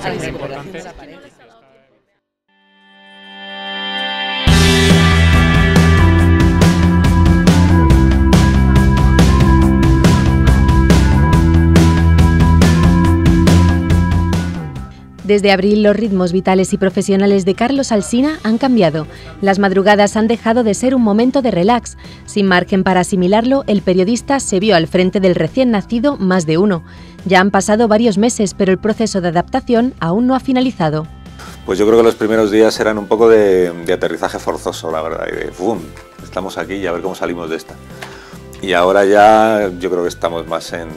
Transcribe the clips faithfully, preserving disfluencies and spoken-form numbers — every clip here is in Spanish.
Desde abril, los ritmos vitales y profesionales de Carlos Alsina han cambiado. Las madrugadas han dejado de ser un momento de relax. Sin margen para asimilarlo, el periodista se vio al frente del recién nacido Más de Uno. Ya han pasado varios meses, pero el proceso de adaptación aún no ha finalizado. Pues yo creo que los primeros días eran un poco de, de aterrizaje forzoso, la verdad, y de ¡pum! Estamos aquí y a ver cómo salimos de esta. Y ahora ya yo creo que estamos más en...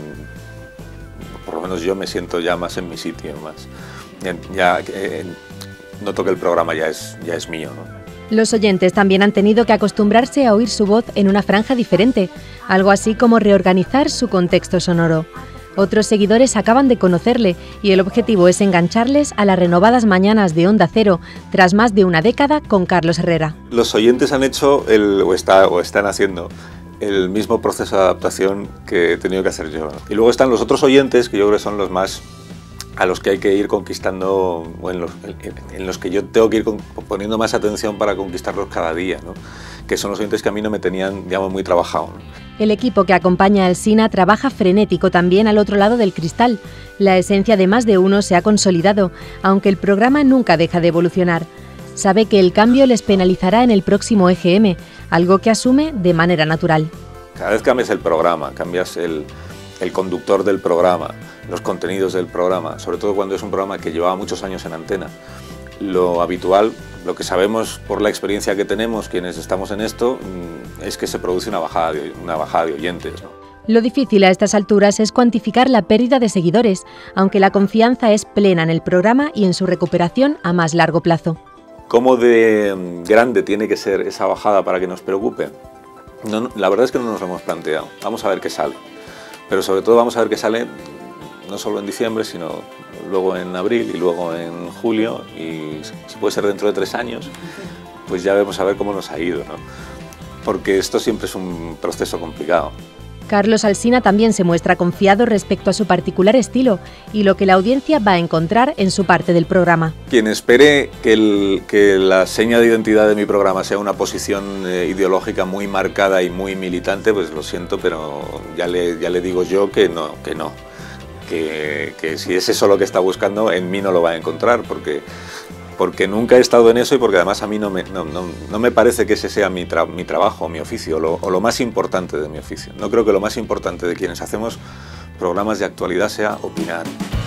Por lo menos yo me siento ya más en mi sitio, más... Ya eh, noto que el programa ya es, ya es mío, ¿no? Los oyentes también han tenido que acostumbrarse a oír su voz en una franja diferente, algo así como reorganizar su contexto sonoro. Otros seguidores acaban de conocerle y el objetivo es engancharles a las renovadas mañanas de Onda Cero, tras más de una década con Carlos Herrera. Los oyentes han hecho, el, o, está, o están haciendo, el mismo proceso de adaptación que he tenido que hacer yo, ¿no? Y luego están los otros oyentes, que yo creo que son los más... a los que hay que ir conquistando, o en los, en los que yo tengo que ir poniendo más atención para conquistarlos cada día, ¿no? Que son los oyentes que a mí no me tenían, digamos, muy trabajado, ¿no? El equipo que acompaña a Alsina trabaja frenético también al otro lado del cristal. La esencia de Más de Uno se ha consolidado, aunque el programa nunca deja de evolucionar. Sabe que el cambio les penalizará en el próximo E G M, algo que asume de manera natural. Cada vez cambias el programa, cambias el, el conductor del programa, los contenidos del programa, sobre todo cuando es un programa que llevaba muchos años en antena. Lo habitual, lo que sabemos por la experiencia que tenemos quienes estamos en esto, es que se produce una bajada de, una bajada de oyentes, ¿no? Lo difícil a estas alturas es cuantificar la pérdida de seguidores, aunque la confianza es plena en el programa y en su recuperación a más largo plazo. ¿Cómo de grande tiene que ser esa bajada para que nos preocupe? No, la verdad es que no nos lo hemos planteado. Vamos a ver qué sale. Pero sobre todo vamos a ver qué sale no solo en diciembre, sino luego en abril y luego en julio, y si puede ser dentro de tres años, pues ya vamos a ver cómo nos ha ido, ¿no? Porque esto siempre es un proceso complicado. Carlos Alsina también se muestra confiado respecto a su particular estilo y lo que la audiencia va a encontrar en su parte del programa. Quien espere que, el, que la seña de identidad de mi programa sea una posición eh, ideológica muy marcada y muy militante, pues lo siento, pero ya le, ya le digo yo que no, que no. Que, que si es eso lo que está buscando, en mí no lo va a encontrar, porque, porque nunca he estado en eso y porque además a mí no me, no, no, no me parece que ese sea mi, tra mi trabajo, mi oficio, lo, o lo más importante de mi oficio. No creo que lo más importante de quienes hacemos programas de actualidad sea opinar.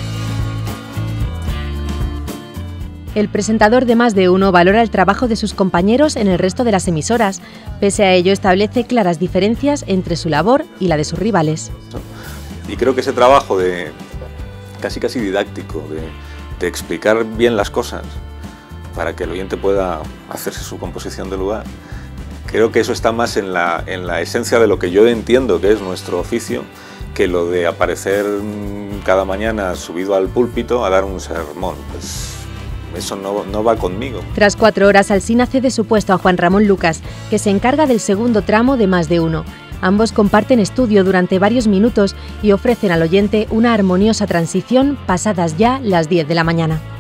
El presentador de Más de Uno valora el trabajo de sus compañeros en el resto de las emisoras. Pese a ello, establece claras diferencias entre su labor y la de sus rivales. Y creo que ese trabajo de casi casi didáctico, de, de explicar bien las cosas para que el oyente pueda hacerse su composición de lugar, creo que eso está más en la, en la esencia de lo que yo entiendo que es nuestro oficio, que lo de aparecer cada mañana subido al púlpito a dar un sermón. Pues eso no, no va conmigo. Tras cuatro horas, Alsina cede su puesto a Juan Ramón Lucas, que se encarga del segundo tramo de Más de Uno. Ambos comparten estudio durante varios minutos y ofrecen al oyente una armoniosa transición pasadas ya las diez de la mañana.